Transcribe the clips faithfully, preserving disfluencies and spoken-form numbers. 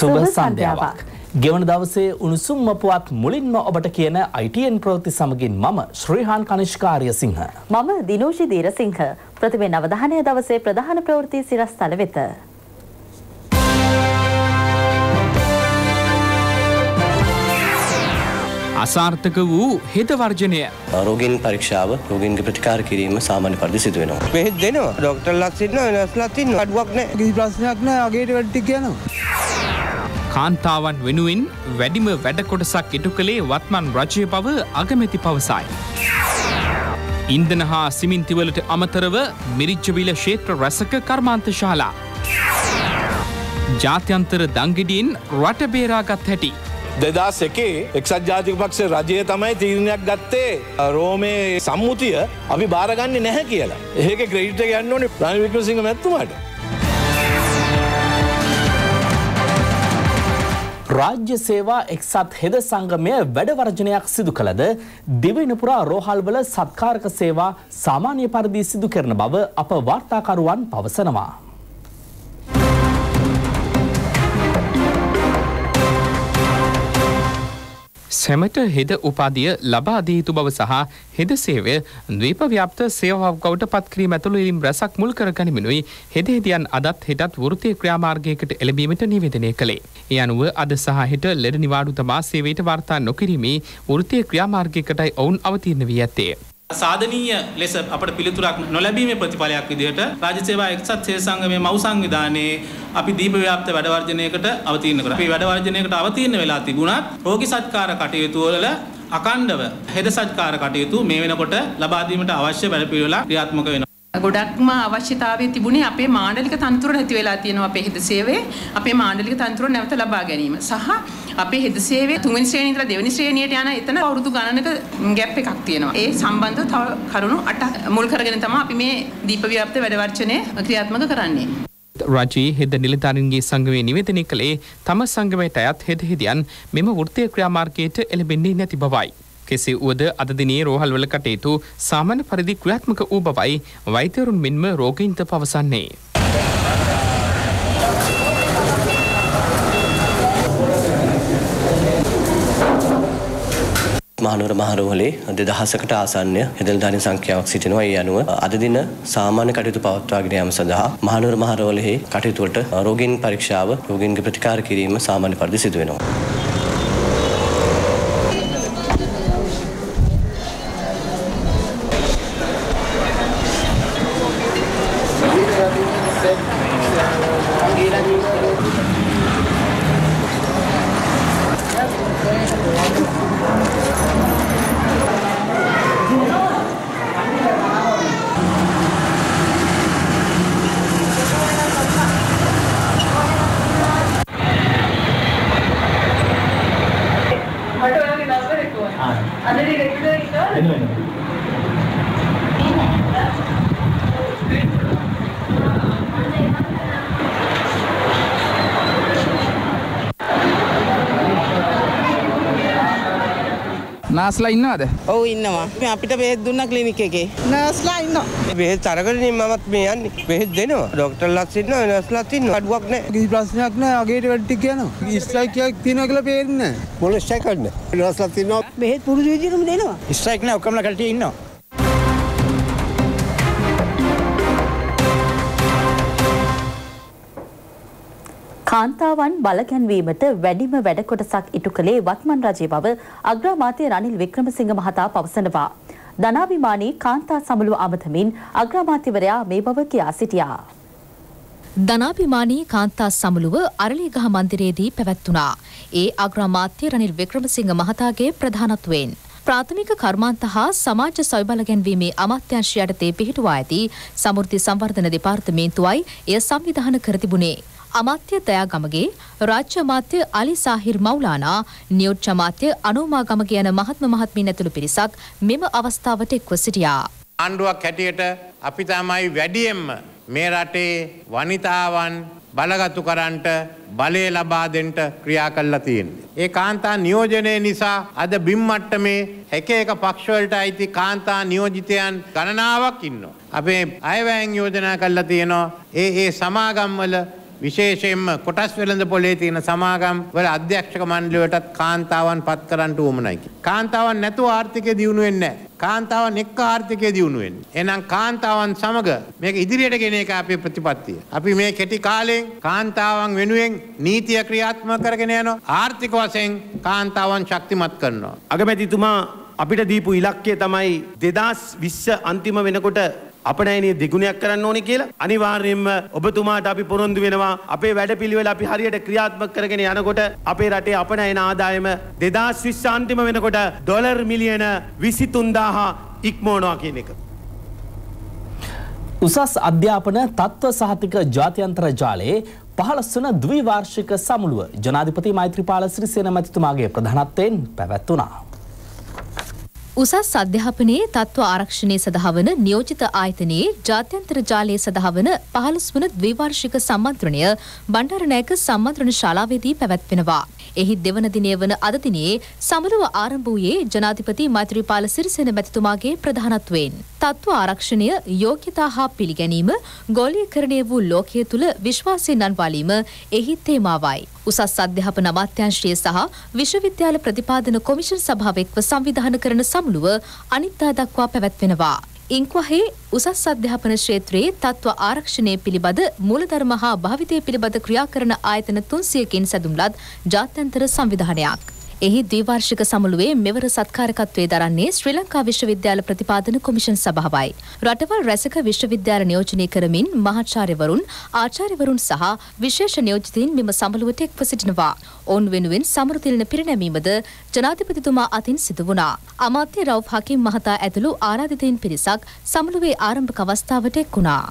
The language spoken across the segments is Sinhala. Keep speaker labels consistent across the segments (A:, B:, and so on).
A: සුබ සන්ධ්‍යාවක්. ගෙවන දවසේ උණුසුම්ම පුවත් මුලින්ම ඔබට කියන I T N ප්‍රවෘත්ති සමගින් මම ශ්‍රීහාන් කනිෂ්කාර්යසිංහ.
B: මම දිනෝෂි දීරසිංහ. ප්‍රථමයෙන් අවධානය දවසේ ප්‍රධාන ප්‍රවෘත්ති සිරස්තල වෙත.
C: අසාර්ථක වූ හෙද වර්ජනය.
D: රෝගීන් පරීක්ෂාව රෝගීන්ගේ ප්‍රතිකාර කිරීම සාමාන්‍ය පරිදි සිදු වෙනවා.
E: බෙහෙත් දෙනවා. ડોක්ටර්ලාත් ඉන්නවා, නර්ස්ලාත් ඉන්නවා. අඩුවක් නැහැ. කිසි ප්‍රශ්නයක් නැහැ. අගේට වැඩ ටික යනවා.
C: කාන්තාවන් වෙනුවෙන් වැඩිම වැඩ කොටසක් ඉටු කළේ වත්මන් රජය බව අගමැති පවසයි. ඉන්ධන හා සිමින්ති වලට අමතරව මිරිච්චවිල ක්ෂේත්‍ර රැසක කර්මාන්තශාලා. ජාත්‍යන්තර දංගෙඩියෙන් රට බේරාගත් හැටි.
F: දෙදාස් එකේ එක්සත් ජාතික පක්ෂ රජය තමයි තීරණයක් ගත්තේ රෝමේ සම්මුතිය අපි බාරගන්නේ නැහැ කියලා. ඒකේ ක්‍රෙඩිට් එක යන්න ඕනේ රනිල් වික්‍රමසිංහ මැතිතුමාට.
A: රාජ්‍ය සේවා එක්සත් හෙද සංගමය වැඩවර්ජනයක් සිදු කළද දිවයින පුරා රෝහල්වල සත්කාරක සේවා සාමාන්‍ය පරිදි සිදු කරන බව අප වාර්තාකරුවන් පවසනවා.
C: සැමට හෙද උපාධිය ලබා දිය යුතු බව සහ හෙද සේවය ද්වීප ව්‍යාප්ත සේවාවක් බවට පත් කිරීම ඇතුළු ඉල්ලීම් රැසක් මුල් කර ගනිමිනුයි හෙද හෙදියන් අදත් හෙටත් වෘත්තීය ක්‍රියාමාර්ගයකට එළඹීමට නිවේදනය කළේ. ඒ අනුව අද සහ හෙට ලෙඩ නිවාඩු තමා සේවයට වාර්තා නොකිරීමේ වෘත්තීය ක්‍රියාමාර්ගයකටයි ඔවුන් අවතීර්ණ වී ඇත්තේ.
G: සාධනීය ලෙස අපට පිළිතුරක් නොලැබීමේ ප්‍රතිඵලයක් විදිහට රාජ්‍ය සේවා එක්සත් හෙද සංගමයේ මව් සංවිධානයේ අපි දීප ව්‍යාප්ත වැඩ වර්ජනයකට අවතීර්ණ කරා. අපි වැඩ වර්ජනයකට අවතීර්ණ වෙලා තිබුණත් රෝගී සත්කාර කටයුතු වල අකණ්ඩව හෙද සත්කාර කටයුතු මේ වෙනකොට ලබා දීමට අවශ්‍ය වැඩ පිළිවෙල ක්‍රියාත්මක වෙනවා.
H: ගොඩක්ම අවශ්‍යතාවය තිබුණේ අපේ මාණ්ඩලික තනතුර නැති වෙලා තියෙනවා අපේ හෙද සේවයේ අපේ මාණ්ඩලික තනතුර නැවත ලබා ගැනීම සහ අපේ හෙද සේවයේ තුන්වෙනි ශ්‍රේණිය ඉඳලා දෙවෙනි ශ්‍රේණියට යන එතන අවුරුදු ගණනක ගැප් එකක් තියෙනවා. ඒ සම්බන්ධව තව කරුණු අටක් මුල් කරගෙන තමයි අපි මේ දීප ව්‍යාප්ත වැඩ වර්ජනය ක්‍රියාත්මක කරන්නේ.
C: රජයේ හෙද නිලධාරීන්ගේ සංගමයේ නිවේදනය කළේ තම සංගමයට අයත් හෙද හෙදියන් මෙම වෘත්තීය ක්‍රියාමාර්ගයට එළඹෙන්නේ නැති බවයි. කෙසේ වුවද අද දිනේ රෝහල්වල කටයුතු සාමාන්‍ය පරිදි ක්‍රියාත්මක වූ බවයි වෛද්‍යවරුන් මෙන්ම රෝගීන්ට පවසන්නේ.
D: මහනුවර මහ රෝහලේ දෙදහසකට ආසන්න හෙද නිලධාරීන් සංඛ්‍යාවක් සිටිනවා. ඒ අනුව අද දින සාමාන්‍ය කටයුතු පවත්වාගෙන යාම සඳහා මහනුවර මහ රෝහලේ කටයුතු වලට රෝගීන් පරීක්ෂාව රෝගීන්ගේ ප්‍රතිකාර කිරීම සාමාන්‍ය පරිදි සිදු වෙනවා.
E: නර්ස්ලා ඉන්නවද?
I: ඔව් ඉන්නවා. මේ අපිට බෙහෙත් දුන්නා ක්ලිනික් එකේ.
E: නර්ස්ලා ඉන්නවා. මේ බෙහෙත් අරගෙන මමත් මේ යන්නේ. බෙහෙත් දෙනවා. ડોක්ටර්ලාත් ඉන්නවා, නර්ස්ලාත් ඉන්නවා. අඩුවක් නැහැ. කිසි ප්‍රශ්නයක් නැහැ. අගේට වැඩ ටික යනවා. ස්ට්‍රයික් එකක් තියෙනවා කියලා පේන්නේ නැහැ. මොන ස්ට්‍රයික් එකක්ද? නර්ස්ලාත් ඉන්නවා.
I: බෙහෙත් පුරුදු විදිහටම දෙනවා.
E: ස්ට්‍රයික් නැහැ. ඔක්කොමලා කල්ටි ඉන්නවා.
B: කාන්තාවන් බලගැන්වීමට වැඩිම වැඩ කොටසක් ඉටු කළේ වත්මන් රජයේ බව අග්‍රාමාත්‍ය රනිල් වික්‍රමසිංහ මහතා පවසනවා. ධනාභිමානී කාන්තා සමුළුව අමතමින් අග්‍රාමාත්‍යවරයා මේ බව කියා සිටියා.
J: ධනාභිමානී කාන්තා සමුළුව අරලියගහ මන්දිරයේදී පැවැත්වුණා. ඒ අග්‍රාමාත්‍ය රනිල් වික්‍රමසිංහ මහතාගේ ප්‍රධානත්වයෙන් ප්‍රාථමික කර්මාන්ත හා සමාජ සොයබල ගැන්වීමේ අමාත්‍යාංශය යටතේ පිහිටුවා ඇති සමෘද්ධි සංවර්ධන දෙපාර්තමේන්තුවයි එය සංවිධානය කර තිබුණේ. අමාත්‍ය දයාගමගේ රාජ්‍ය අමාත්‍ය අලි සාහිර් මෞලානා නියෝජ්‍ය අමාත්‍ය අනෝමා ගමගේ යන මහත්ම මහත්මීන් ඇතුළු පිරිසක් මෙම අවස්ථාවට එක්ව සිටියා.
K: ආණ්ඩුවක් හැටියට අපි තමයි වැඩියෙන්ම මේ රටේ වනිතාවන් බලගතු කරන්නට බලය ලබා දෙන්න ක්‍රියා කළා තියෙන්නේ. ඒ කාන්තා නියෝජනය නිසා අද බිම් මට්ටමේ එක එක පක්ෂ වලට අයිති කාන්තා නියෝජිතයන් ගණනාවක් ඉන්නවා. අපේ අයවැයෙන් යෝජනා කළා තියෙනවා. ඒ ඒ සමාගම් වල විශේෂයෙන්ම කොටස් වෙළඳ පොලේ තියෙන සමාගම් වල අධ්‍යක්ෂක මණ්ඩලයටත් කාන්තාවන් පත් කරන්න උවමනයි. කාන්තාවන් නැතුව ආර්ථිකය දියුණු වෙන්නේ නැහැ. කාන්තාවන් එක්ක ආර්ථිකය දියුණු වෙන්නේ. එහෙනම් කාන්තාවන් සමග මේක ඉදිරියට ගෙන එක අපේ ප්‍රතිපත්තිය. අපි මේ කෙටි කාලෙන් කාන්තාවන් වෙනුවෙන් නීතිය ක්‍රියාත්මක කරගෙන යනවා. ආර්ථික වශයෙන් කාන්තාවන් ශක්තිමත් කරනවා.
L: අගමැතිතුමා අපිට දීපු ඉලක්කය තමයි දෙදාස් විස්ස අන්තිම වෙනකොට අපනයනය දෙගුණයක් කරන්න ඕනි කියලා. අනිවාර්යයෙන්ම ඔබතුමාට අපි පොරොන්දු වෙනවා අපේ වැඩපිළිවෙල අපි හරියට ක්‍රියාත්මක කරගෙන යනකොට අපේ රටේ අපනයන ආදායම දෙදාස් විස්ස අන්තිම වෙනකොට ඩොලර් මිලියන විසිතුන්දාහ ඉක්මවනවා කියන එක.
A: උසස් අධ්‍යාපන තත්ත්ව සහතික ජාත්‍යන්තර ජාලයේ පහළොස් වන ද්විවාර්ෂික සමුළුව ජනාධිපති මෛත්‍රීපාල සිරිසේන මැතිතුමාගේ ප්‍රධානත්වයෙන් පැවැත්වුණා.
J: උසස් අධ්‍යාපනයේ තත්ත්ව ආරක්ෂණය සඳහා වන නියෝජිත ආයතනයේ ජාත්‍යන්තර ජාලය සඳහා වන පහළොස් වන ද්විවාර්ෂික සම්මන්ත්‍රණය බණ්ඩාරනායක සම්මන්ත්‍රණ ශාලාවේදී පැවැත්වෙනවා. එහි දෙවන දිනය වන අද දිනේ සමුළුව ආරම්භ වූයේ ජනාධිපති මෛත්‍රීපාල සිරිසේන මැතිතුමාගේ ප්‍රධානත්වයෙන්. තත්ත්ව ආරක්ෂණය, යෝග්‍යතා හා පිළිගැනීම, ගෝලීකරණය වූ ලෝකය තුළ විශ්වාසය නන්වාලීම එහි තේමාවයි. උසස් අධ්‍යාපන අමාත්‍යාංශය සහ විශ්වවිද්‍යාල ප්‍රතිපාදන කොමිෂන් සභාව එක්ව සංවිධානය කරන සමුළුව අනිත්දා දක්වා පැවැත්වෙනවා. ඉන්ක්වහේ උසස් අධ්‍යාපන ක්ෂේත්‍රයේ තත්ත්ව ආරක්ෂණය පිළිබඳ මූලධර්ම හා භාවිතය පිළිබඳ ක්‍රියා කරන ආයතන තුන්සියකින් සැදුම්ලත් ජාත්‍යන්තර සංවිධානයක්. එහි ද්විවාර්ෂික සමුළුවේ මෙවර සත්කාරකත්වයේ දරන්නේ ශ්‍රී ලංකා විශ්වවිද්‍යාල ප්‍රතිපාදන කොමිෂන් සභාවයි. රටවල් රැසක විශ්වවිද්‍යාල නියෝජනය කරමින් මහාචාර්යවරුන්, ආචාර්යවරුන් සහ විශේෂ නියෝජිතයින් මෙම සමුළුවට එක්ව සිටිනවා. ඔවුන් වෙනුවෙන් සමරු තිලන පිරිනැමීමද ජනාධිපතිතුමා අතින් සිදු වුණා. අමාත්‍ය රවුෆ් හකීම් මහතා ඇතුළු ආරාධිතයින් පිරිසක් සමුළුවේ ආරම්භක අවස්ථාවට එක් වුණා.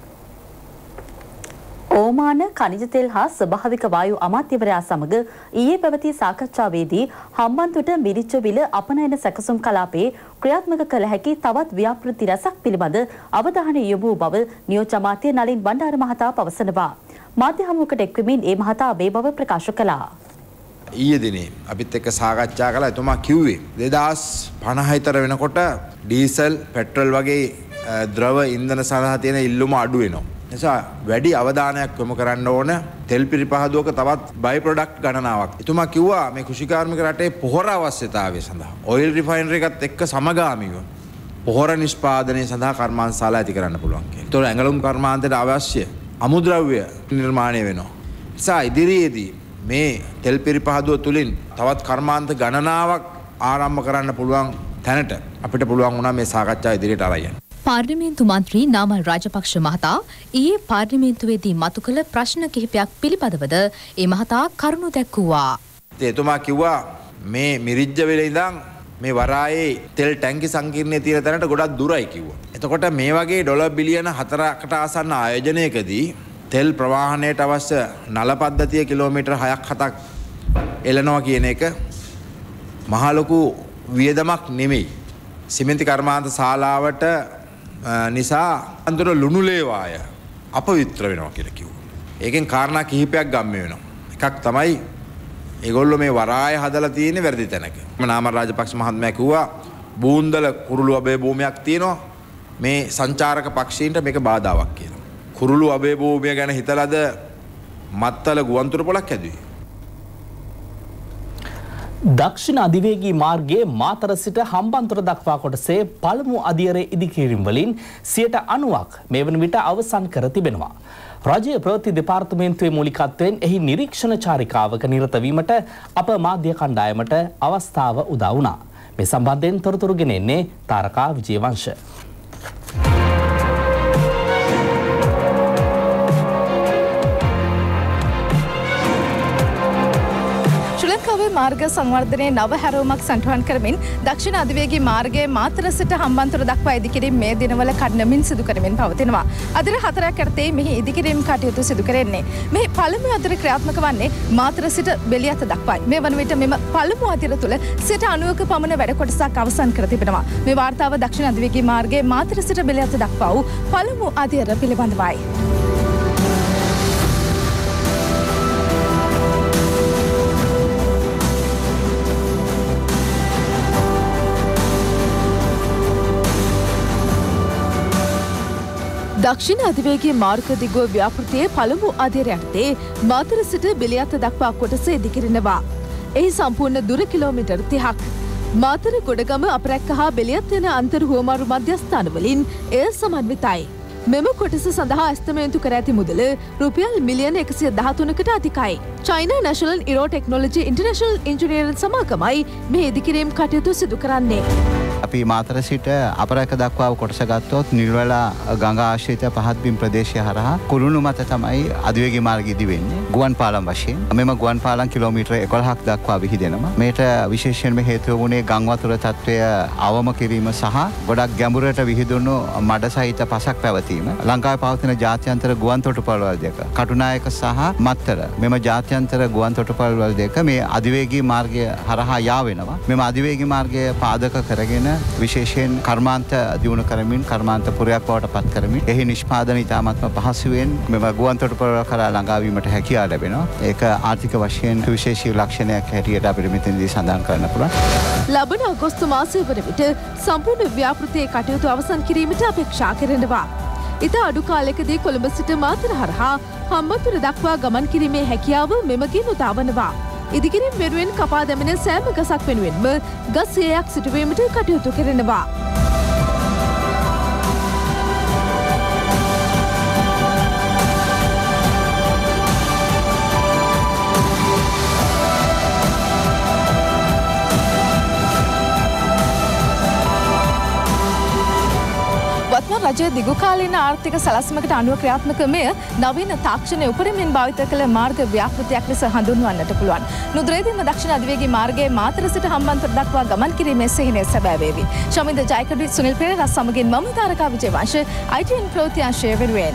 B: ඕමාන ඛනිජ තෙල් හා ස්වභාවික වායු අමාත්‍යවරයා සමග ඊයේ පැවති සාකච්ඡාවේදී හම්බන්තොට මිරිච්චවිල අපනයන සැකසුම් කලාපයේ ක්‍රියාත්මක කළ හැකි තවත් ව්‍යාපෘති රැසක් පිළිබඳ අවධානය යොමු බව නියෝජ්‍ය අමාත්‍ය නලින් බණ්ඩාර මහතා පවසනවා. මාධ්‍ය හමුවකට එක්වමින් ඒ මහතා මේ බව ප්‍රකාශ කළා.
M: ඊයේ දිනේ අපිත් එක්ක සාකච්ඡා කළා. එතුමා කිව්වේ දෙදාස් පනහ විතර වෙනකොට ඩීසල්, පෙට්‍රල් වගේ ද්‍රව ඉන්ධන සඳහා තියෙන ඉල්ලුම අඩු වෙනවා. නිසා වැඩි අවධානයක් යොමු කරන්න ඕන තෙල් පිරිපහදුවක තවත් බයි ප්‍රොඩක්ට් ගණනාවක්. එතුමා කිව්වා මේ කෘෂිකාර්මික රටේ පොහොර අවශ්‍යතාවය සඳහා ඔයිල් රිෆයිනරි එකත් එක්ක සමගාමීව පොහොර නිෂ්පාදනය සඳහා කර්මාන්තශාලා ඇති කරන්න පුළුවන් කියලා. ඒතොර ඇඟලුම් කර්මාන්තයට අවශ්‍ය අමුද්‍රව්‍ය නිර්මාණය වෙනවා. නිසා ඉදිරියේදී මේ තෙල් පිරිපහදුව තුලින් තවත් කර්මාන්ත ගණනාවක් ආරම්භ කරන්න පුළුවන් තැනට අපිට පුළුවන් වුණා මේ සාකච්ඡාව ඉදිරියට අරගෙන.
J: පාර්ලිමේන්තු මන්ත්‍රී නාමල් රාජපක්ෂ මහතා ඊයේ පාර්ලිමේන්තුවේදී මතු කළ ප්‍රශ්න කිහිපයක් පිළිබඳවද ඒ මහතා කරුණු දැක්වුවා.
M: එතුමා කිව්වා මේ මිරිජ්ජවිල ඉඳන් මේ වරායේ තෙල් ටැංකි සංකීර්ණයේ තියෙන තැනට ගොඩක් දුරයි කිව්වා. එතකොට මේ වගේ ඩොලර් බිලියන හතරකට ආසන්න ආයෝජනයකදී තෙල් ප්‍රවාහනයට අවශ්‍ය නල පද්ධතිය කිලෝමීටර් හයක් හතක් එළනවා කියන එක මහ ලොකු වියදමක් නෙමෙයි. සිමෙන්ති කර්මාන්ත ශාලාවට නිසා අන්තර ලුණු ලේවාය අපවිත්‍ර වෙනවා කියලා කිව්වා. ඒකෙන් කාරණා කිහිපයක් ගම්ම වෙනවා. එකක් තමයි ඒගොල්ලෝ මේ වරාය හදලා තියෙන්නේ වැරදි තැනක. නාමල් රාජපක්ෂ මහත්මයා කිව්වා බූන්දල කුරුළු අබේ භූමියක් තියෙනවා. මේ සංචාරක පක්ෂීන්ට මේක බාධාවක් කියලා. කුරුළු අබේ භූමිය ගැන හිතලාද මත්තල ගුවන්තොට පොලක් හැදුවේ.
A: දක්ෂිණ අධිවේගී මාර්ගයේ මාතර සිට හම්බන්තොට දක්වා කොටසේ පළමු අදියරේ ඉදිකිරීම් වලින් සියයට අනූවක් මේ වන විට අවසන් කර තිබෙනවා. රාජ්‍ය ප්‍රවෘත්ති දෙපාර්තමේන්තුවේ මූලිකත්වයෙන් එහි නිරීක්ෂණ චාරිකාවක නිරත වීමට අප මාධ්‍ය කණ්ඩායමට අවස්ථාව උදා වුණා. මේ සම්බන්ධයෙන් තොරතුරු ගෙන එන්නේ තාරකා විජේවංශ.
N: මාර්ග සංවර්ධනයේ නව හැරවුමක් සටහන් කරමින් දක්ෂිණ අධිවේගී මාර්ගයේ මාතර සිට හම්බන්තොට දක්වා ඉදිකිරීම මේ දිනවල කඩනමින් සිදු කරමින් පවතිනවා. අදින හතරක් යටතේ මෙහි ඉදිකිරීම් කටයුතු සිදු කරන්නේ. මෙහි පළමු අදිර ක්‍රියාත්මක වන්නේ මාතර සිට බෙලියත දක්වායි. මේ වන විට මෙම පළමු අදිර තුළ සිට අනූවක පමණ වැඩ කොටසක් අවසන් කර තිබෙනවා. මේ වාර්තාව දක්ෂිණ අධිවේගී මාර්ගයේ මාතර සිට බෙලියත දක්වා වූ පළමු අදිර පිළිබඳවයි. දක්ෂිණ අධිවේගී මාර්ග දිගුව ව්‍යාපෘතියේ පළමු අධීර යටතේ මාතර සිට බිලියත්ත දක්වා කොටස ඉදිකිරෙනවා. එහි සම්පූර්ණ දුර කිලෝමීටර් තිහක්. මාතර ගොඩගම අපරැක්ක හා බෙලියත් යන අන්තර් හුවමාරු මධ්‍යස්ථානවලින් එය සමන්විතයි. මෙම කොටස සඳහා ඇස්තමේන්තු කර ඇති මුදල රුපියල් මිලියන එකසිය දහතුනකට අධිකයි. China national aero technology international engineering සමාගමයි මේ ඉදිකිරීම් කටයුතු සිදු කරන්නේ.
O: අපි මාතර සිට අපරැක දක්වා කොටස ගත්තොත් නිල්වලා ගඟ ආශ්‍රිත පහත් බිම් ප්‍රදේශය හරහා කුළුණු මත තමයි අධිවේගී මාර්ගය ඉදි වෙන්නේ. ගුවන් පාලම් වශයෙන් මෙම ගුවන් පාලම් කිලෝමීටර එකොළහක් දක්වා විහිදෙනවා. මේට විශේෂයෙන්ම හේතුව වුණේ ගම් වතුර තත්ත්වය අවම කිරීම සහ ගොඩක් ගැඹුරට විහිදුණු මඩ සහිත පසක් පැවතීම. ලංකාවේ පවතින ජාත්‍යන්තර ගුවන් තොටුපළවල් දෙක කටුනායක සහ මත්තර මෙම ජාත්‍යන්තර ගුවන් තොටුපළවල් දෙක මේ අධිවේගී මාර්ගය හරහා යා වෙනවා. මෙම අධිවේගී මාර්ගය පාදක කරගෙන විශේෂයෙන් කර්මාන්ත දියුණු කරමින් කර්මාන්ත පුරයක් බවට පත් කරමින් එහි නිෂ්පාදන ඉතාමත්ම පහසුවෙන් මෙම ගුවන් තොටුපළ කරා ළඟාවීමට හැකියාව ලැබෙනවා. ඒක ආර්ථික වශයෙන් විශේෂී ලක්ෂණයක් හැටියට අපිට මෙතනදී සඳහන් කරන්න පුළුවන්.
N: ලබන අගෝස්තු මාසය වන විට සම්පූර්ණ ව්‍යාපෘතියේ කටයුතු අවසන් කිරීමට අපේක්ෂා කරනවා. ඉතා අඩු කාලයකදී කොළඹ සිට මාතර හරහා හම්බන්තොට දක්වා ගමන් කිරීමේ හැකියාව මෙමගින් උදාවනවා. ඉදිකිරීම් වෙනුවෙන් කපා දැමෙන සෑම ගසක් වෙනුවෙන්ම ගස් සියයක් සිටුවීමට කටයුතු කරනවා. වත්මන් රජය දිගුකාලීන ආර්ථික සලස්මකට අනුව ක්‍රියාත්මක මෙය නවීන තාක්ෂණය උපරිමයෙන් භාවිත කළ මාර්ග ව්‍යාපෘතියක් ලෙස හඳුන්වන්නට පුළුවන්. නුදුරේදීම දක්ෂිණ අධිවේගී මාර්ගයේ මාතර සිට හම්බන්තොට දක්වා ගමන් කිරීමේ සිහිනය සැබෑ වේවි. ශමින්ද ජයකඩි සුනිල් පෙරේරා සමගින් මම තාරකා විජේවංශ I T N ප්‍රවෘත්ති අංශය වෙනුවෙන්.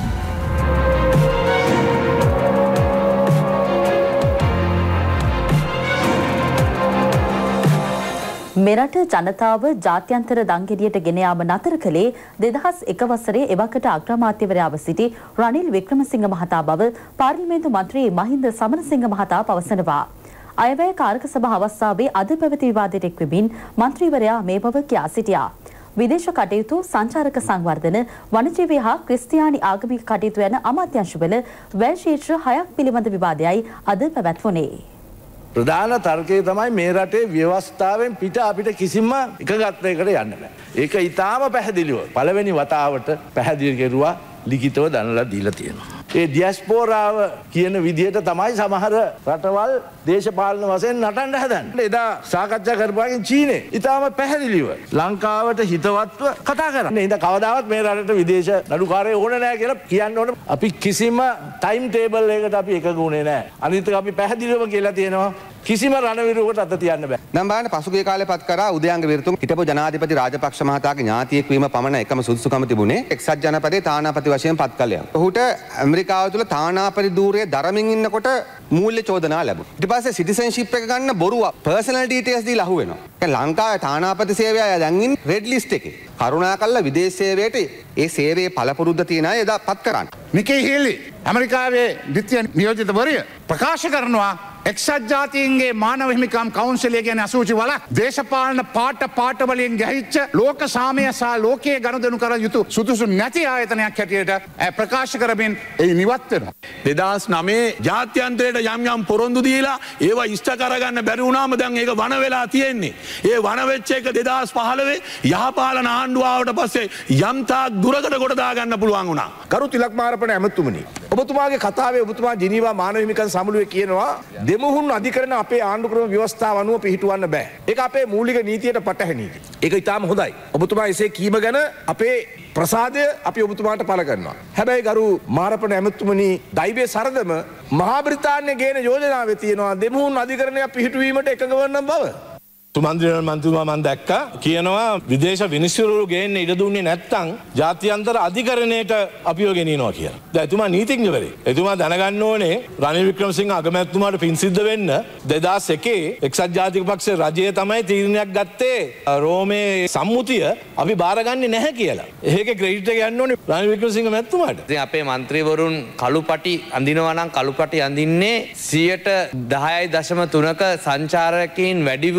B: මෙරට ජනතාව ජාත්‍යන්තර දංගෙඩියට ගෙන යාම නතර කළේ දෙදහස් එක වසරේ එවකට අග්‍රාමාත්‍යවරයාව සිටි රනිල් වික්‍රමසිංහ මහතා බව පාර්ලිමේන්තු මන්ත්‍රී මහින්ද සමරසිංහ මහතා පවසනවා. අයවැය කාරක සභා අවස්ථාවේ අද පැවති විවාදයට එක්වෙමින් මන්ත්‍රීවරයා මේ බව කියා සිටියා. විදේශ කටයුතු, සංචාරක සංවර්ධන, වනජීවී හා ක්‍රිස්තියානි ආගමික කටයුතු යන අමාත්‍යංශවල වැල් ක්ෂේත්‍ර හයක් පිළිබඳ විවාදයයි අද පැවැත්වුණේ.
F: ප්‍රධාන තර්කය තමයි මේ රටේ ව්‍යවස්ථාවෙන් පිට අපිට කිසිම එකගත්වයකට යන්න බෑ. ඒක ඉතාම පැහැදිලිව පළවෙනි වතාවට පැහැදිලි කෙරුවා ලිඛිතව දනලා දීලා තියෙනවා. ඒ ඩියස්පෝරාව කියන විදිහට තමයි සමහර රටවල් දේශපාලන වශයෙන් නටන්න හදන්නේ. එදා සාකච්ඡා කරපුවාගෙන් චීනේ ඉතාම පැහැදිලිව ලංකාවට හිතවත්ව කතා කරන්නේ. ඉතින් කවදාවත් මේ රටට විදේශ නඩුකාරයෝ ඕන නැහැ කියලා කියන්න ඕන. අපි කිසිම ටයිම් ටේබල් එකකට අපි එකග වුණේ නැහැ. අනිත් එක අපි පැහැදිලිවම කියලා තියෙනවා කිසිම රණවිරුවකට අත තියන්න බෑ.
P: නම් බලන්න පසුගිය කාලේ පත් කරා උදයංග විරතුන් හිටපු ජනාධිපති රාජපක්ෂ මහතාගේ ඥාතියෙක් වීම පමණ එකම සුදුසුකම තිබුණේ එක්සත් ජනපදයේ තානාපති වශයෙන් පත් කළයන්. ඔහුට ඇමරිකාව තුළ තානාපති ධූරයේ දරමින් ඉන්නකොට මූල්‍ය චෝදනා ලැබුණා. ඊට පස්සේ සිටිසන්ෂිප් එක ගන්න බොරුව පර්සනල් ඩීටේල්ස් දීලා අහු වෙනවා. දැන් ලංකාවේ තානාපති සේවය දැන් ඉන්නේ රෙඩ් ලිස්ට් එකේ. කරුණාකරලා විදේශ සේවයට ඒ සේවයේ පළපුරුද්ද තියන අය එදා පත් කරන්න.
Q: නිකී හේලි ඇමරිකාවේ ද්විතීය නියෝජිතවරිය ප්‍රකාශ කරනවා එක්සත් ජාතීන්ගේ මානව හිමිකම් කවුන්සිලය කියන අසූචි වලක් දේශපාලන පාට පාට වලින් ගැහිච්ච ලෝක සාමය සහ ලෝකයේ ගනුදෙනු කර යුතු සුදුසු නැති ආයතනයක් හැටියට ප්‍රකාශ කරමින් ඒ නිවත් වෙනවා.
F: දෙදහස් නවයේ ජාත්‍යන්තරයට යම් යම් පොරොන්දු දීලා ඒවා ඉෂ්ට කරගන්න බැරි වුණාම දැන් ඒක වන වෙලා තියෙන්නේ. ඒ වන වෙච්ච එක දෙදහස් පහළොවේ යහපාලන ආණ්ඩුව ආවට පස්සේ යම් තාක් දුරකට කොට දාගන්න පුළුවන් වුණා.
R: කරු තිලක් මාරපණ ඇමතුමනි. ඔබතුමාගේ කතාවේ ඔබතුමා ජිනීවා මානව හිමිකම් සමුළුවේ කියනවා දෙමුහුන් අධිකරණ අපේ ආණ්ඩුක්‍රම ව්‍යවස්ථාව අනුව පිහිටුවන්න බෑ. ඒක අපේ මූලික නීතියට පටහැනි. ඒක ඉතාම හොඳයි. ඔබතුමා එසේ කීම ගැන අපේ ප්‍රසාදය අපි ඔබතුමාට පළ කරනවා. හැබැයි ගරු මාරපණ ඇමතුමනි දෛවයේ සරදම මහා බ්‍රිතාන්‍ය ගේන යෝජනාවේ තියෙනවා දෙමුහුන් අධිකරණයක් පිහිටුවීමට එකඟ වන බව.
F: තුමන්ද්‍රීන මන්තුමා මන් දැක්කා කියනවා විදේශ විනිශ්චයවරු ගේන්න ඉඩ දුන්නේ නැත්නම් ජාත්‍යන්තර අධිකරණයට අපිව ගෙනියනවා කියලා. දැන් එතුමා නීතිඥවරයෙක්. එතුමා දැනගන්න ඕනේ රනිල් වික්‍රමසිංහ අගමැතිතුමාට පින් සිද්ධ වෙන්න දෙදහස් එකේ එක්සත් ජාතික පක්ෂ රජය තමයි තීරණයක් ගත්තේ රෝමේ සම්මුතිය අපි බාරගන්නේ නැහැ කියලා. ඒකේ ක්‍රෙඩිට් එක යන්න ඕනේ රනිල් වික්‍රමසිංහ මැතිතුමාට.
S: ඉතින් අපේ മന്ത്രിවරුන් කළුපටි අඳිනවා නම් කළුපටි අඳින්නේ සියයට දහයයි දශම තුනක සංචාරකයන් වැඩි වුණ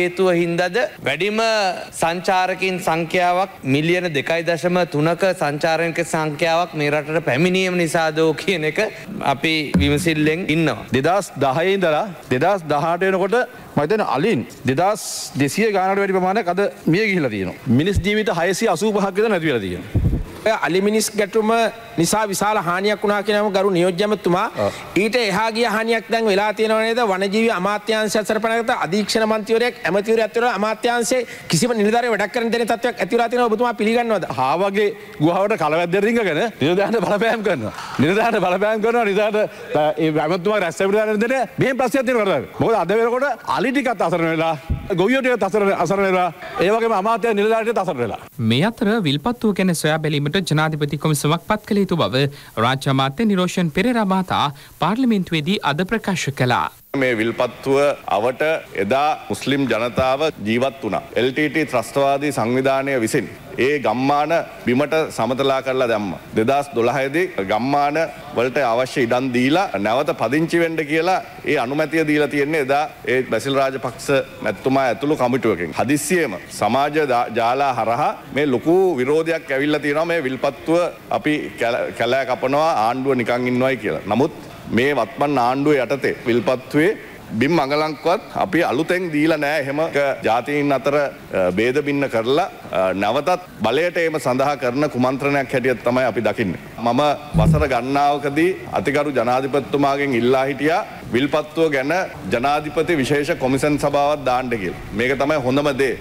S: හේතුව හින්දාද වැඩිම සංචාරකයන් සංඛ්‍යාවක් මිලියන දෙකයි දශම තුනක සංචාරක සංඛ්‍යාවක් මේ රටට පැමිණීම නිසාදෝ කියන එක අපි විමසිල්ලෙන් ඉන්නවා.
F: දෙදස් දහයේ ඉඳලා දෙදස් දහඅට වෙනකොට මම හිතන්නේ අලින් දෙදස් දෙසිය ගානකට වැඩි ප්‍රමාණයක් අද මිය ගිහිලා තියෙනවා. මිනිස් ජීවිත හයසිය අසූ පහක් විතර නැති වෙලා තියෙනවා.
T: අලිමිනිස් ගැටුම නිසා විශාල හානියක් වුණා කියනම ගරු නියෝජ්‍ය ඇමතුමා ඊට එහා ගිය හානියක් දැන් වෙලා තියෙනව නේද? වනජීවි අමාත්‍යාංශය සරපණගත අධීක්ෂණ මන්ත්‍රීවරයෙක් ඇමතිවරයෙක් අතර අමාත්‍යාංශයේ කිසිම නිලධාරියෙක් වැඩක් කරන්න දෙන තත්ත්වයක් ඇති වෙලා තියෙනවා. ඔබතුමා පිළිගන්නවද?
F: හා වගේ ගුහාවට කලවැද්දෙන් රිංගගෙන නිලධාරියට බලපෑම් කරනවා. නිලධාරියට බලපෑම් කරනවා. නිලධාරියට ඒ ඇමතුමා රැස් වෙලා දෙන මෙහෙම ප්‍රශ්නයක් තියෙනවා. මොකද අද වෙනකොට අලි ටිකත් අසරණ වෙලා ගොවියෝ ටිකත් අසරණ අසරණ වෙලා ඒ වගේම අමාත්‍ය නිලධාරියට අසරණ වෙලා.
C: මේ අතර විල්පත්තුව ගැන සොයා බැලීමට ජනාධිපති කොමිසමක් පත් කළ යුතු බව රාජ්‍ය අමාත්‍ය නිරෝෂන් පෙරේරා මහතා පාර්ලිමේන්තුවේදී අද ප්‍රකාශ කළා.
U: මේ විල්පත්තුව අවට එදා මුස්ලිම් ජනතාව ජීවත් වුණා. එල් ටී ටී ත්‍රස්තවාදී සංවිධානය විසින් ඒ ගම්මාන බිමට සමතලා කරලා දැම්මා. දෙදස් දොළහේදී ගම්මාන වලට අවශ්‍ය ඉඩම් දීලා නැවත පදිංචි වෙන්න කියලා ඒ අනුමැතිය දීලා තියෙන්නේ එදා ඒ බැසිල් රාජපක්ෂ මැතිතුමා ඇතුළු කමිටුවකින්. හදිස්සියෙම සමාජ ජාලා හරහා මේ ලොකු විරෝධයක් ඇවිල්ලා තියෙනවා මේ විල්පත්තුව අපි කැලෑ කපනවා ආණ්ඩුව නිකන් ඉන්නවයි කියලා. නමුත් මේ වත්මන් ආණ්ඩුව යටතේ විල්පත්තුවේ බිම් අඟලන්කවත් අපි අලුතෙන් දීලා නෑ. එහෙම ජාතීන් අතර ભેද බින්න කරලා නැවතත් බලයට ඒම සඳහා කරන කුමන්ත්‍රණයක් හැටියට තමයි අපි දකින්නේ. මම වසර ගණනාවකදී අතිගරු ජනාධිපතිතුමාගෙන් ඉල්ලා හිටියා විල්පත්තුව ගැන ජනාධිපති විශේෂ කොමිෂන් සභාවක් දාන්න කියලා. මේක තමයි හොඳම දේ.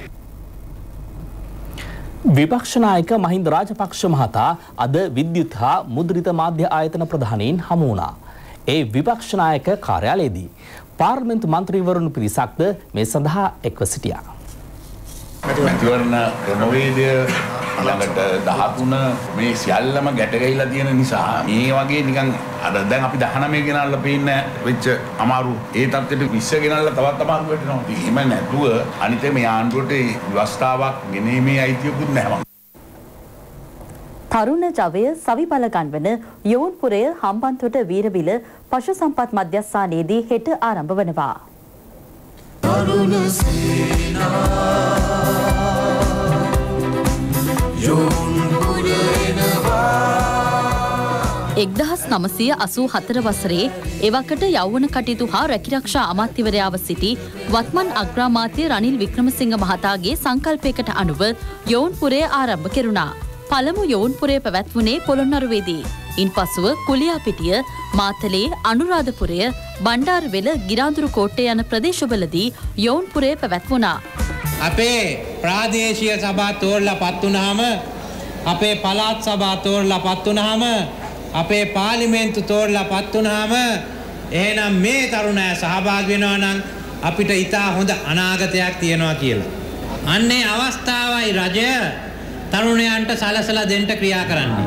A: විපක්ෂ නායක මහින්ද රාජපක්ෂ මහතා අද විද්‍යුත් හා මුද්‍රිත මාධ්‍ය ආයතන ප්‍රධානීන් හමු වුණා. ඒ විපක්ෂ නායක කාර්යාලයේදී පාර්ලිමේන්තු මන්ත්‍රීවරුන් පිරිසක්ද මේ සඳහා එක්ව සිටියා.
V: මැතිවරණ ක්‍රමවේදය ළඟට දහතුන මේ සියල්ලම ගැටගැහිලා තියෙන නිසා මේ වගේ නිකන් අර දැන් අපි දහනවය ගෙනල්ලා පේන්නේ වෙච්ච අමාරු ඒ තත්ත්වෙට විස්ස ගෙනල්ලා තවත් අමාරු වෙනවා. එහෙම නැතුව අනිත් මේ ආණ්ඩුවට ව්‍යවස්ථාවක් ගෙනීමේ අයිතියකුත් නැහැ.
B: තරුණ ජවය සවි බල ගන්වන යෝන්පුරය හම්බන්තොට වීරවිල පශු සම්පත් මධ්‍යස්ථානයේදී හෙට ආරම්භ වනවා. තරුණ සේනා යෝන්පුර එනවා. එක්දහස් නවසිය අසූ හතර වසරේ එවකට යෞවන කටයුතු හා රැකිරක්ෂා අමාත්‍යවරයාව සිටි වත්මන් අග්‍රාමාත්‍ය රනිල් වික්‍රමසිංහ මහතාගේ සංකල්පයකට අනුව යෝන්පුරය ආරම්භ කෙරුණා. පළමු යෝන්පුරය පැවැත්වුණේ පොළොන්නරුවේදී. ඉන්පසුව කුලියාපිටිය, මාතලේ, අනුරාධපුරය, බණ්ඩාරවෙල, ගිරාඳුරු කෝට්ටේ යන ප්‍රදේශවලදී යෝන්පුරය පැවැත්වුණා.
K: අපේ ප්‍රාදේශීය සභා තෝරලා පත් වුණාම, අපේ පළාත් සභා තෝරලා පත් වුණාම, අපේ පාර්ලිමේන්තු තෝරලා පත් වුණාම එහෙනම් මේ තරුණයා සහභාගී වෙනවා නම් අපිට ඉතා හොඳ අනාගතයක් තියෙනවා කියලා. අන්නේ අවස්ථාවයි රජය තරුණයන්ට සලසලා දෙන්න ක්‍රියා කරන්නේ.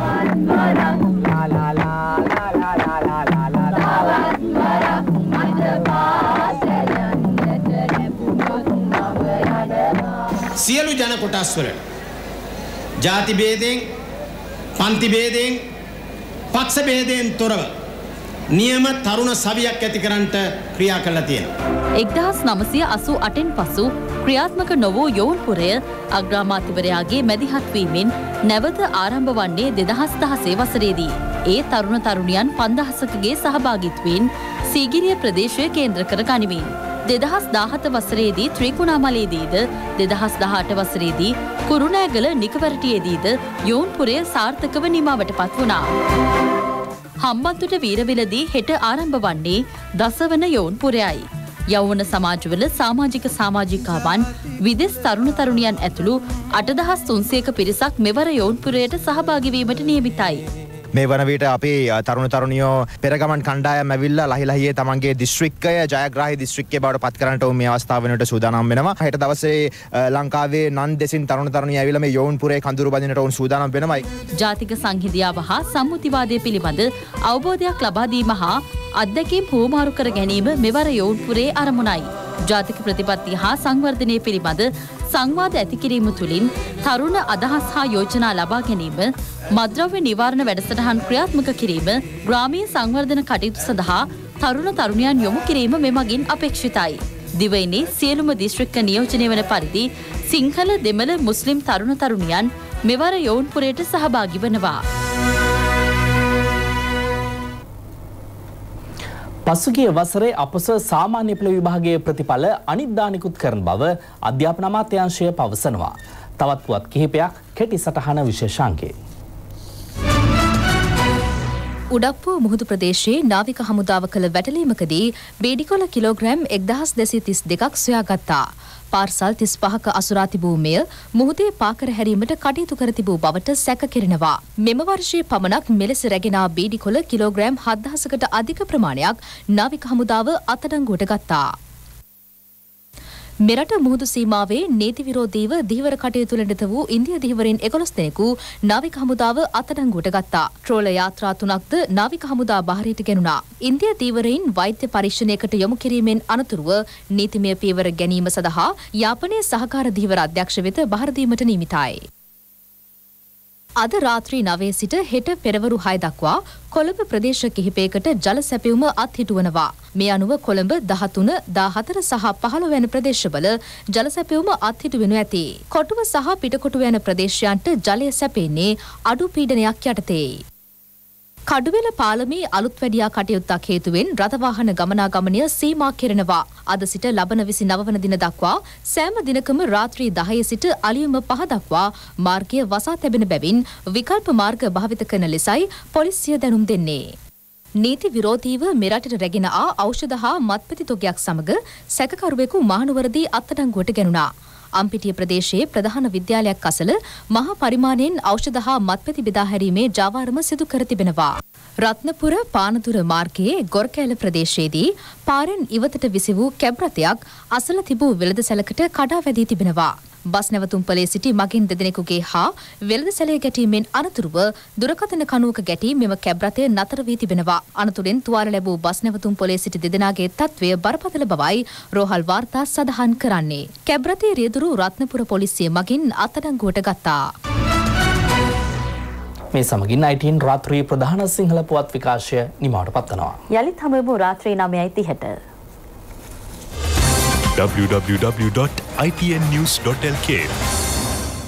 K: සියලු ජන කොටස් වල ಜಾති ભેදයෙන්, පන්ති ભેදයෙන්, පක්ෂ ભેදයෙන් තොරව නියම තරුණ සවියක් ඇති කරන්නට ක්‍රියා කළා තියෙනවා.
B: එක්දහස් නවසිය අසූ අටෙන් පසු ක්‍රියාත්මක නොවූ යෝන්පුරය අග්‍රාමාත්‍යවරයාගේ මැදිහත් වීමෙන් නැවත ආරම්භ වන්නේ දෙදහස් දහසේ වසරේදී. ඒ තරුණ තරුණියන් පන්දහසකගේ සහභාගීත්වයෙන් සීගිරිය ප්‍රදේශය කේන්ද්‍ර කර ගනිමින් දෙදහස් දාහත වසරේදී ත්‍රිකුණාමලයේදීද දෙදහස් දහඅට වසරේදී කුරුණෑගල නිකවරටියේදීද යෝන්පුරය සාර්ථකව නිමාවට පත් වුණා. හම්බන්තොට වීරවිලදී හෙට ආරම්භ වන්නේ දසවන යෝන්පුරයයි. යෞවන සමාජවල සමාජික සමාජිකාවන් විදෙස් තරුණ තරුණියන් ඇතුළු අටදහස් තුන්සියක පිරිසක් මෙවර යෝන්පුරයට සහභාගී වීමට නියමිතයි.
W: මේ වන විට අපේ තරුණ තරුණියෝ පෙරගමන් කණ්ඩායම් ඇවිල්ලා ලහි ලහියේ තමන්ගේ දිස්ත්‍රික්කය ජයග්‍රාහී දිස්ත්‍රික්කයේ බවට පත් කරන්නට මේ අවස්ථාව වෙනුවට සූදානම් වෙනවා. හෙට දවසේ ලංකාවේ නන් දෙසින් තරුණ තරුණිය ඇවිල්ලා මේ යෝන්පුරේ කඳුරු බඳින්නට උන් සූදානම් වෙනවායි.
B: ජාතික සංහිඳියාව හා සම්මුතිවාදය පිළිබඳ අවබෝධයක් ලබා දීම හා අත්දැකීම් හුවමාරු කර ගැනීම මෙවර යෝන්පුරේ අරමුණයි. ජාතික ප්‍රතිපත්ති හා සංවර්ධනය පිළිබඳ සංවාද ඇති කිරීම තුළින් තරුණ අදහස් හා යෝජනා ලබා ගැනීම, මද්‍රව්‍ය නිවාරණ වැඩසටහන් ක්‍රියාත්මක කිරීම, ග්‍රාමීය සංවර්ධන කටයුතු සඳහා තරුණ තරුණියන් යොමු කිරීම මෙමගින් අපේක්ෂිතයි. දිවයිනේ සියලුම දිස්ත්‍රික්ක නියෝජනය වන පරිදි සිංහල දෙමළ මුස්ලිම් තරුණ තරුණියන් මෙවර යොවුන්පුරයට සහභාගී වනවා.
A: පසුගිය වසරේ අපොස සාමාන්‍ය පෙළ විභාගයේ ප්‍රතිඵල අනිද්දා නිකුත් කරන බව අධ්‍යාපන අමාත්‍යාංශය පවසනවා. තවත් පුවත් කිහිපයක් කෙටි සටහන විශේෂාංකේ.
J: උඩප්පුව මුහුදු ප්‍රදේශයේ නාවික හමුදාව කළ වැටලීමකදී බීඩිකොළ කිලෝග්‍රෑම් එක්දහස් දෙසිය තිස් දෙකක් සොයාගත්තා. පාර්සල් තිස් පහක අසුරා තිබූ මෙය මුහුදේ පාකර හැරීමට කටයුතු කර තිබූ බවට සැක කෙරෙනවා. මෙම වර්ෂයේ පමණක් මෙලෙස රැගෙන ආ බීඩිකොළ කිලෝග්‍රෑම් හත්දහසකට අධික ප්‍රමාණයක් නාවික හමුදාව අත්අඩංගුවට ගත්තා. මෙරට මුහුදු සීමාවේ නීති විරෝධීව දීවර කටයුතු නිරත වූ ඉන්දිය දීවරින් එකොළොස් දෙනෙකු නාවික හමුදාව අත්අඩංගුවට ගත්තා. ට්‍රෝල යාත්‍රා තුනක්ද නාවික හමුදා බහරයට ගෙනුණා. ඉන්දිය දීවරයින් වෛද්‍ය පරීක්ෂණයකට යොමු කිරීමෙන් අනතුරුව නීතිමය පියවර ගැනීම සඳහා යාපනයේ සහකාර දීවර අධ්‍යක්ෂ වෙත බහර දීමට නියමිතයි. අද රාත්‍රී නවය සිට හෙට පෙරවරු හය දක්වා කොළඹ ප්‍රදේශ කිහිපයකට ජල සැපයුම අත්හිටුවනවා. මේ අනුව කොළඹ දහතුන, දාහතර සහ පහළොව යන ප්‍රදේශවල ජල සැපයුම අත්හිටුවෙනු ඇති. කොටුව සහ පිටකොටුව යන ප්‍රදේශයන්ට ජලය සැපෙන්නේ අඩු පීඩනයක් යටතේ. කඩුවෙල පාලමේ අලුත් වැඩියා කටයුත්තක් හේතුවෙන් රථවාහන ගමනාගමනය සීමා කෙරෙනවා. අද සිට ලබන විසි නව වන දින දක්වා සෑම දිනකම රාත්‍රී දහය සිට අලියම පහ දක්වා මාර්ගය වසා තැබෙන බැවින් විකල්ප මාර්ග භාවිත කරන ලෙසයි පොලිසිය දැනුම් දෙන්නේ. නීති විරෝධීව මෙරටට රැගෙන ආ ඖෂධ හා මත්පැති තොගයක් සමග සැකකරුවෙකු මහනුවරදී අත්අඩංගුවට ගැනුණා. අම්පිටිය ප්‍රදේශයේ ප්‍රධාන විද්‍යාලයක් අසල මහා පරිමාණයෙන් ඖෂධ හා මත්පැති බෙදා හැරීමේ ජාවාරම සිදු කර තිබෙනවා. රත්නපුර පානදුර මාර්ගයේ ගොරකැල ප්‍රදේශයේදී පාරෙන් ඉවතට විසි වූ කැබ් රථයක් අසල තිබූ වෙළඳසැලකට කඩා වැදී තිබෙනවා. බස් නැවතුම්පලේ සිටි මගින් දෙදෙනෙකුගේ හා වෙළඳසැලේ ගැටීමෙන් අනතුරුව දුරකථන කණුවක ගැටී මෙම කැබ් රථය නතර වී තිබෙනවා. අනතුරෙන් තුවාල ලැබූ බස් නැවතුම්පලේ සිටි දෙදෙනාගේ තත්ත්වය බරපතල බවයි රෝහල් වාර්තා සඳහන් කරන්නේ. කැබ් රථයේ රියදුරු රත්නපුර පොලිසිය මගින් අත්අඩංගුවට ගත්තා.
A: මේ සමගින් අයිටීන් රාත්‍රී ප්‍රධාන සිංහල පුවත් විකාශය නිමාවට පත්වනවා.
B: යළිත් හමුවෙමු රාත්‍රී නවයයි තිහට.
D: w w w dot i t n news dot l k